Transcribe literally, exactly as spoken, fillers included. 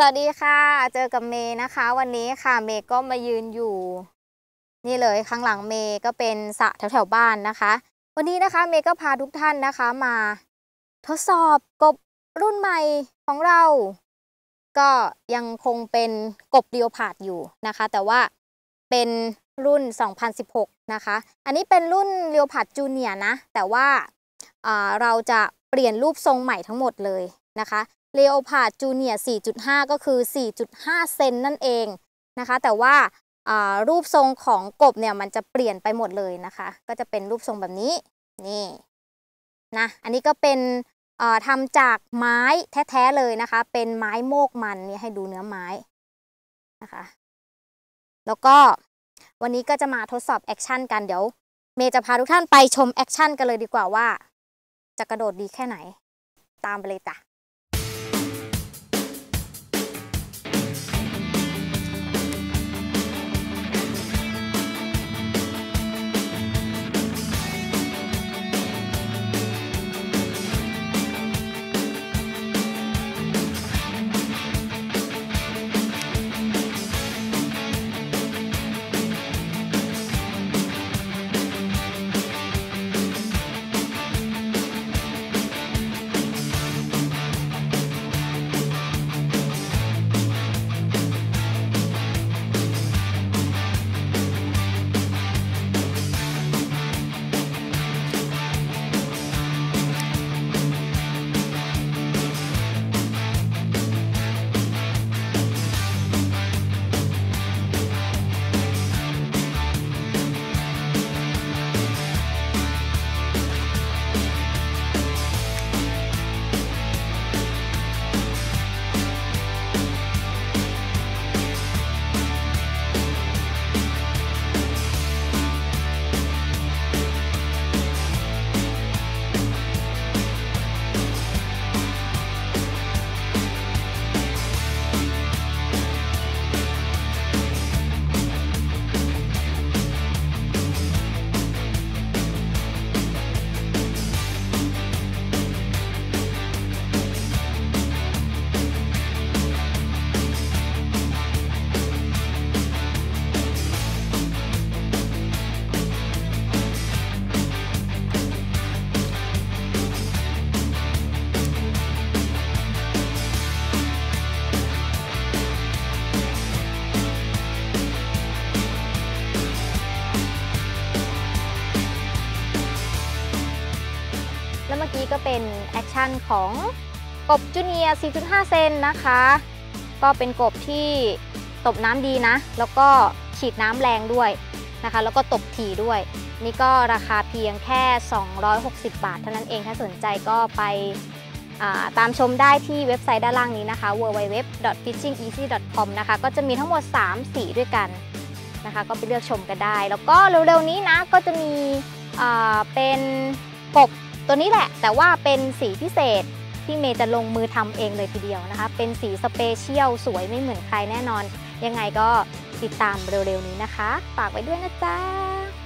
วัสดีค่ะเจอกับเมย์นะคะวันนี้ค่ะเมย์ก็มายืนอยู่นี่เลยข้างหลังเมย์ก็เป็นสระแถวแถวบ้านนะคะวันนี้นะคะเมย์ก็พาทุกท่านนะคะมาทดสอบกบรุ่นใหม่ของเรา ก็ยังคงเป็นกบเลโอพาร์ดอยู่นะคะแต่ว่าเป็นรุ่นสองพันสิบหกนะคะอันนี้เป็นรุ่นเลโอพาร์ดจูเนียร์นะแต่ว่าเราจะเปลี่ยนรูปทรงใหม่ทั้งหมดเลยนะคะเลโอพาร์ดจูเนียร์ สี่จุดห้า ก็คือ สี่จุดห้า เซนนั่นเองนะคะแต่ว่ารูปทรงของกบเนี่ยมันจะเปลี่ยนไปหมดเลยนะคะก็จะเป็นรูปทรงแบบนี้นี่นะอันนี้ก็เป็นทำจากไม้แท้ๆเลยนะคะเป็นไม้โมกมันนี่ให้ดูเนื้อไม้นะคะแล้วก็วันนี้ก็จะมาทดสอบแอคชั่นกันเดี๋ยวเมย์จะพาทุกท่านไปชมแอคชั่นกันเลยดีกว่าว่าจะกระโดดดีแค่ไหนตามไปเลยจ้ะแล้วเมื่อกี้ก็เป็นแอคชั่นของกบจูเนียร์ สี่จุดห้า เซนนะคะก็เป็นกบที่ตบน้ำดีนะแล้วก็ฉีดน้ำแรงด้วยนะคะแล้วก็ตบถี่ด้วยนี่ก็ราคาเพียงแค่สองร้อยหกสิบบาทเท่านั้นเองถ้าสนใจก็ไปตามชมได้ที่เว็บไซต์ด้านล่างนี้นะคะ ดับเบิลยู ดับเบิลยู ดับเบิลยู ดอท ฟิชชิ่ง อีซี่ ดอท คอม นะคะก็จะมีทั้งหมดสามสีด้วยกันนะคะก็ไปเลือกชมกันได้แล้วก็เร็วๆนี้นะก็จะมีเป็นกบตัวนี้แหละแต่ว่าเป็นสีพิเศษที่เมย์จะลงมือทำเองเลยทีเดียวนะคะเป็นสีสเปเชียลสวยไม่เหมือนใครแน่นอนยังไงก็ติดตามเร็วๆนี้นะคะฝากไว้ด้วยนะจ๊ะ